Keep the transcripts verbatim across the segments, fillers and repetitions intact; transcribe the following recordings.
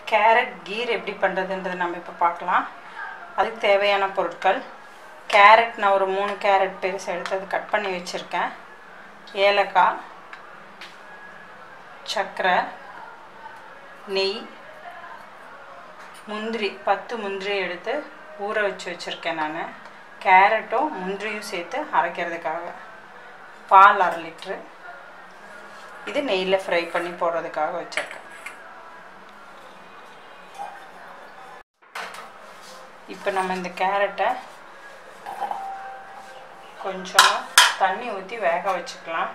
Carrot கீர் எப்படி பண்ணுறதுன்றதை நம்ம இப்போ பார்க்கலாம். அதுக்கு தேவையான பொருட்கள்: கேரட் நான் ஒரு மூணு கேரட் பெருசு எடுத்து அது கட் பண்ணி வச்சுருக்கேன். ஏலக்காய், சர்க்கரை, நெய், முந்திரி பத்து முந்திரி எடுத்து ஊற வச்சு வச்சுருக்கேன். நான் கேரட்டும் முந்திரியும் சேர்த்து அரைக்கிறதுக்காக பால் அரை லிட்ரு, இது நெய்யில் ஃப்ரை பண்ணி போடுறதுக்காக வச்சுருக்கேன். இப்போ நம்ம இந்த கேரட்டை கொஞ்சம் தண்ணி ஊற்றி வேக வச்சுக்கலாம்.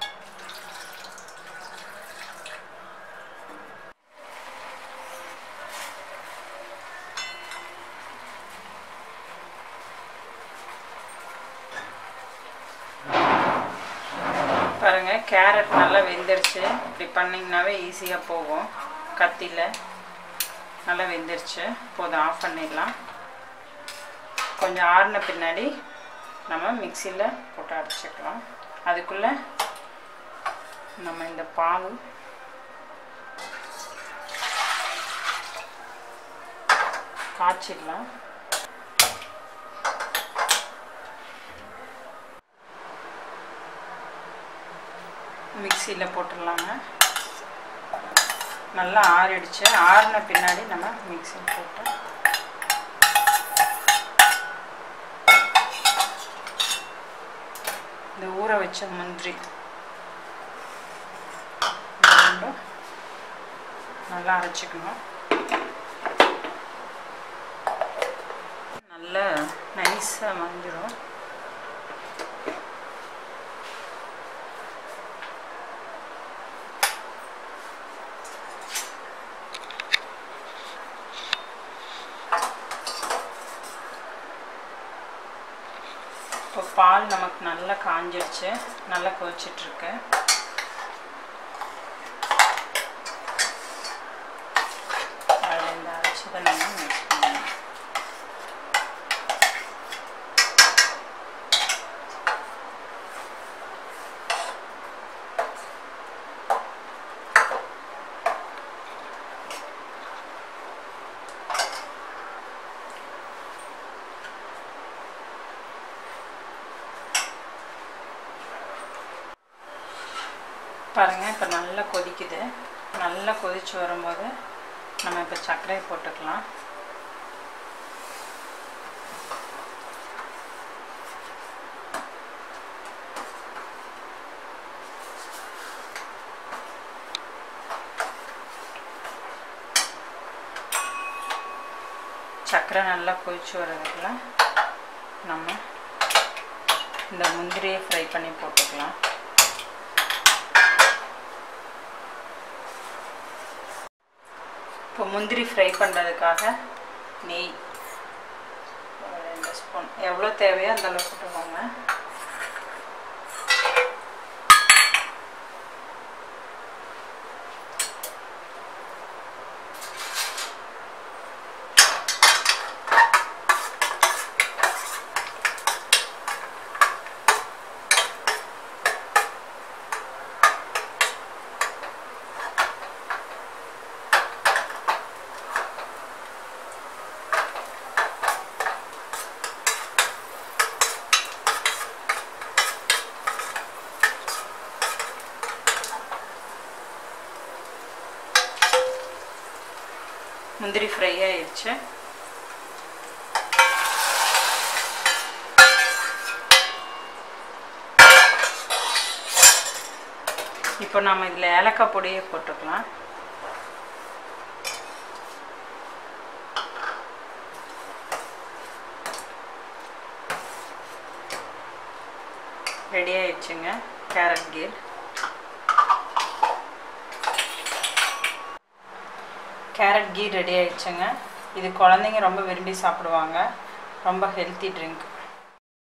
பாருங்கள், கேரட் நல்லா வெந்துருச்சு. இப்படி பண்ணிங்கனாவே ஈஸியாக போகும். கத்தியில் நல்லா வெந்துருச்சு. போதும், ஆஃப் பண்ணிடலாம். கொஞ்சம் ஆறின பின்னாடி நம்ம மிக்சியில் போட்டு அரைச்சிக்கலாம். அதுக்குள்ளே நம்ம இந்த பால் காய்ச்சிடலாம். மிக்சியில் போட்டுடலாங்க. நல்லா ஆறிடுச்சு. ஆறின பின்னாடி நம்ம மிக்சியில் போட்டு இந்த ஊற வச்ச முந்திரி நல்லா அரைச்சிக்கணும். நல்லா நைஸாக மஞ்சிடும். இப்போ பால் நமக்கு நல்லா காஞ்சிடுச்சு, நல்லா கொதிச்சிட்ருக்கு. அதில் இந்த அரைச்சதை நம்ம மிக்ஸ் பண்ணணும். பாருங்கள், இப்போ நல்லா கொதிக்குது. நல்லா கொதிச்சு வரும்போது நம்ம இப்போ சர்க்கரையை போட்டுக்கலாம். சர்க்கரை நல்லா கொதிச்சு வரதுக்குள்ள நம்ம இந்த முந்திரியை ஃப்ரை பண்ணி போட்டுக்கலாம். இப்போ முந்திரி ஃப்ரை பண்ணுறதுக்காக நெய் ரெண்டு ஸ்பூன், எவ்வளோ தேவையோ அந்த அளவுக்கு போட்டுக்கோங்க. முந்திரி ஃப்ரை ஆயிடுச்சு. இப்போ நம்ம இதில் ஏலக்காய் பொடியை போட்டுக்கலாம். ரெடி ஆயிடுச்சுங்க carrot kheer. Carrot kheer ready ஆயிடுச்சுங்க. இது குழந்தைங்க ரொம்ப விரும்பி சாப்பிடுவாங்க. ரொம்ப ஹெல்த்தி ட்ரிங்க்.